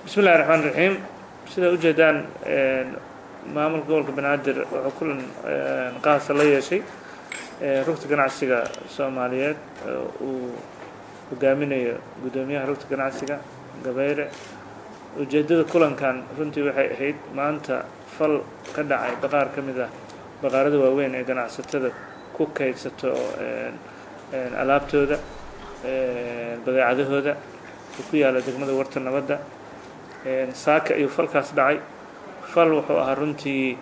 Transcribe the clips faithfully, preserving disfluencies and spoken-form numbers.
بسم الله الرحمن الرحيم sida u jeedaan maamulka gobolka Banaadir wuxuu kulan qaas la yeeshay rugta ganacsiga Soomaaliyeed uu hogaaminayo gudoomiyaha rugta ganacsiga Gabayre ujeedada kulankan runtii waxay ahayd maanta fal ka dhacay baqaar kamid ah baqaarada waaweyn ee ganacsatada ku kaydsato alaabtooda badeecadahooda ku yaala degmada Warta Nabadda saaka iyo falkaas dhacay fal wuxuu ahaa runtii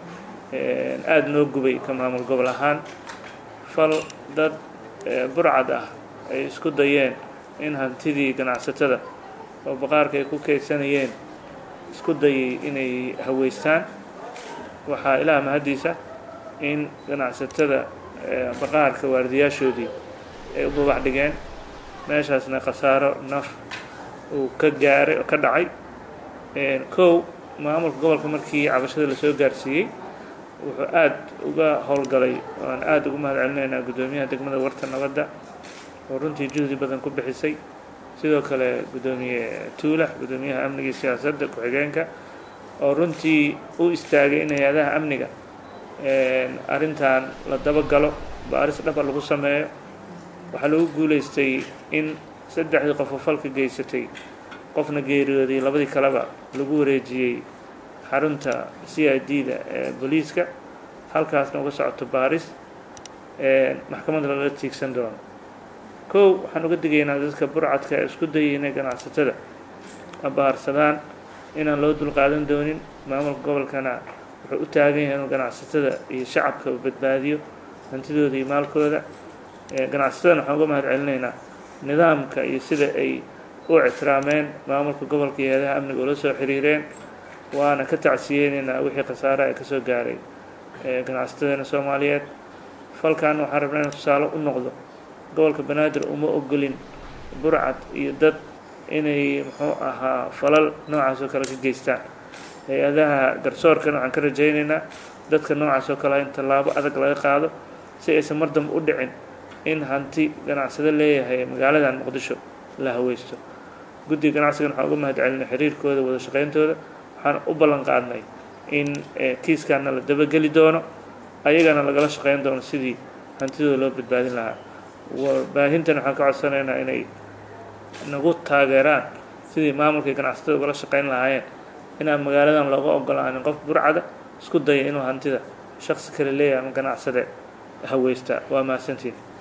aad noo gubay ka maamul gobol ahaan fal dad burcad ah ay isku dayeen in hantidii ganacsatada oo baqaarka ay ku kaydsanayeen isku dayay inay haweystaan waxaa ilaa mahadiisa in ganacsatada baqaarka waardiyaashoodii ay u babax dhigeen meeshaasna khasaaro naf uu ka gaaray oo ka dhacay kow maamulka gobolka markii cabashada la soo gaarsiiyey wuxuu aad uga howlgalay waan aad ugu mahadcelinaynaa gudoomiyaha degmada Warta Nabadda oo runtii juhdi badan ku bixisay sidoo kale gudoomiye Tuulax gudoomiyaha amniga siyaasadda ku xigeenka oo runtii u istaagay in hay'adaha amniga arrintan la daba galo baaris dhab lagu sameeyo waxa lagu guuleystay in saddexdii qof oo falka geysatay qofna geeriyooday labadii kaleba lagu wareejiyay xarunta C I D-da ee booliiska halkaasna uga socoto baaris ee maxkamadda laga tiigsan doono kow waxaan uga digaynaa dadka burcadka ee isku dayay inay ganacsatada abaarsadaan inaan loo dulqaadan doonin maamulka gobolkana wuxuu u taagan yahay inuu ganacsatada iyo shacabka u badbaadiyo hantidooda iyo maalkooda ganacsatada waxaan uga mahadcelinaynaa nidaamka iyo sida ay u ixtiraameen maamulka gobolka iyo hay'adaha amniga oo la soo xiriireen waana ka tacsiyeynaa wixii khasaare ay ka soo gaaray ganacsatada Soomaaliyeed falkan waxaan rabnaa in tusaale u noqdo gobolka Banaadir uma ogolin burcad iyo dad inay muxuu ahaa falal noocaas oo kale ka geystaan hay'adaha garsoorkana waxaan ka rajaynaynaa dadka noocaas oo kale in tallaabo adag laga qaado si aysan mar dambe u dhicin in hanti ganacsade leeyahay magaaladan Muqdisho la haweysto guddiga ganacsiga waxaan uga mahadcelinay xiriirkooda wada shaqeyntooda waxaan u ballan qaadnay in kiiskaana la dabageli doono ayagana lagala shaqeyn doono sidii hantidooda loo badbaadin lahaa warbaahintan waxaan ka codsanaynaa inay nagu taageeraan sidii maamulka ganacsatada ugala shaqeyn lahaayeen inaan magaaladan looga ogolaanin qof burcada isku daya inuu hantida shakhsi kale leeyahay ama ganacsade haweysta waa mahadsantihiin